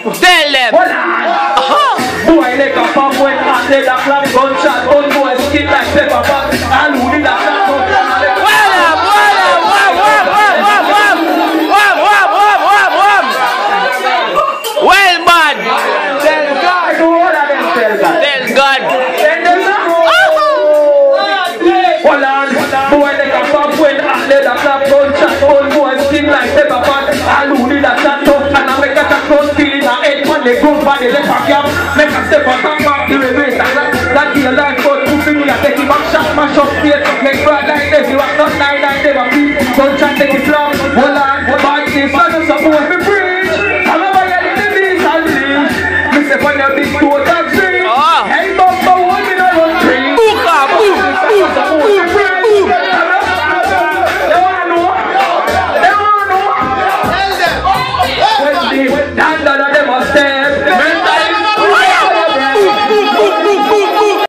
Tell them. Boy, they come from when I did a clap gunshot. Old boys skin like pepper pot. And who did a clap well, man. Tell God. Tell God. Hold on. Boy, they come from when I did a clap gunshot. Old boys skin like pepper pot. And who did a clap top. And I make a close feeling. I head on the ground body. Let a cap. Make a step on top of the reverse. That be a life for two people. I take him back shot. Mash up here. Make broad like this. You are not 9-9. They were beat. Don't try to take it from. Hold on. But it's not support me preach. I'm a fire in the beast and leave. Me say when you big toe.